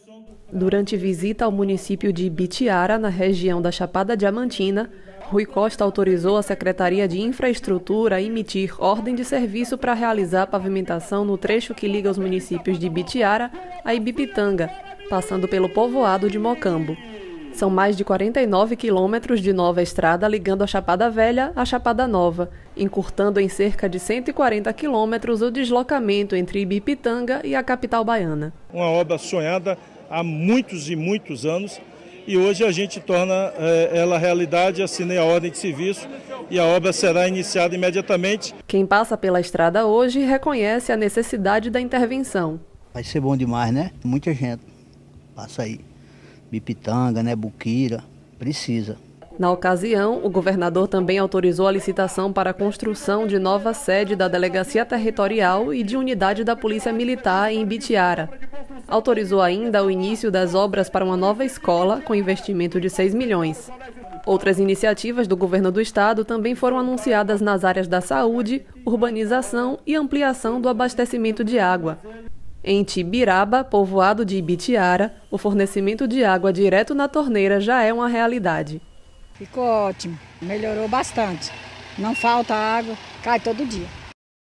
Durante visita ao município de Ibitiara, na região da Chapada Diamantina, Rui Costa autorizou a Secretaria de Infraestrutura a emitir ordem de serviço para realizar a pavimentação no trecho que liga os municípios de Ibitiara a Ibipitanga, passando pelo povoado de Mocambo. São mais de 49 quilômetros de nova estrada ligando a Chapada Velha à Chapada Nova, encurtando em cerca de 140 quilômetros o deslocamento entre Ibipitanga e a capital baiana. Uma obra sonhada há muitos e muitos anos e hoje a gente torna ela realidade, assinei a ordem de serviço e a obra será iniciada imediatamente. Quem passa pela estrada hoje reconhece a necessidade da intervenção. Vai ser bom demais, né? Muita gente passa aí. Ibipitanga, né, Buquira, precisa. Na ocasião, o governador também autorizou a licitação para a construção de nova sede da Delegacia Territorial e de unidade da Polícia Militar em Ibitiara. Autorizou ainda o início das obras para uma nova escola, com investimento de 6 milhões. Outras iniciativas do governo do estado também foram anunciadas nas áreas da saúde, urbanização e ampliação do abastecimento de água. Em Tibiraba, povoado de Ibitiara, o fornecimento de água direto na torneira já é uma realidade. Ficou ótimo, melhorou bastante. Não falta água, cai todo dia.